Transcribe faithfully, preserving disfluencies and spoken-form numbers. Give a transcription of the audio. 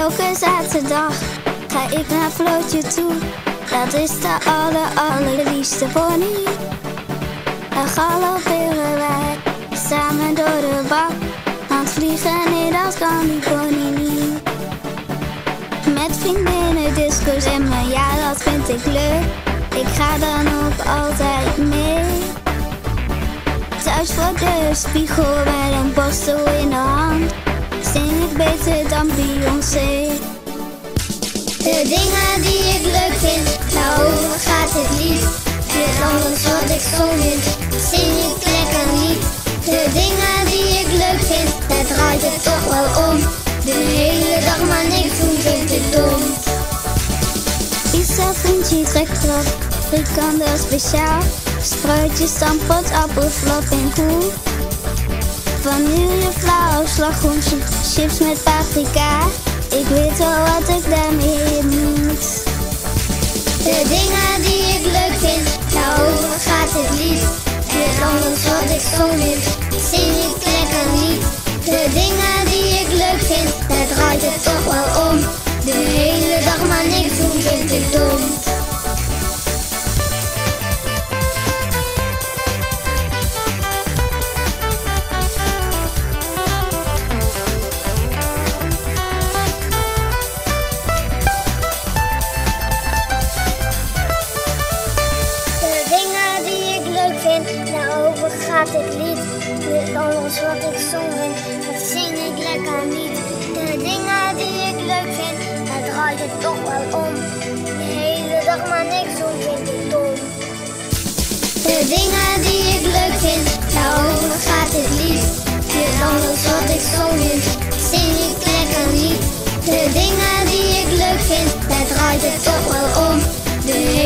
Elke zaterdag ga ik naar Flootje toe. Dat is de aller allerliefste pony. Dan galopperen wij samen door de bak. Want vliegen, nee, dat kan die pony niet. Met vriendinnen, disco's en me, ja, dat vind ik leuk. Ik ga dan ook altijd mee. Thuis voor de spiegel met een borstel in de hand zing ik beter dan Beyoncé. De dingen die ik leuk vind, daarover gaat het lied. Met alles wat ik zo vind, zing ik lekker niet. De dingen die ik leuk vind, daar draait het toch wel om. De hele dag maar niks doen vind ik dom. Isa vriendje trekt erop, frikandel speciaal. Spruitjes, stampot, appelflap en koe. Vanille, flauw, slagroomsoep, chips met paprika. Ik weet wel wat ik daarmee moet. De dingen die ik leuk vind, daarover gaat het lied. Met alles wat ik zo vind, zing ik lekker niet. De dingen die ik leuk vind, daar draait het toch wel om. De hele dag maar niks doen vind ik dom. Daarover gaat het lied. Met alles wat ik zo vind, dat zing ik lekker niet. De dingen die ik leuk vind, daar draait het toch wel om. De hele dag maar niks doen vind ik dom. De dingen die ik leuk vind, daarover gaat het lied. Met alles wat ik zo vind, zing ik lekker niet. De dingen die ik leuk vind, daar draait het toch wel om. De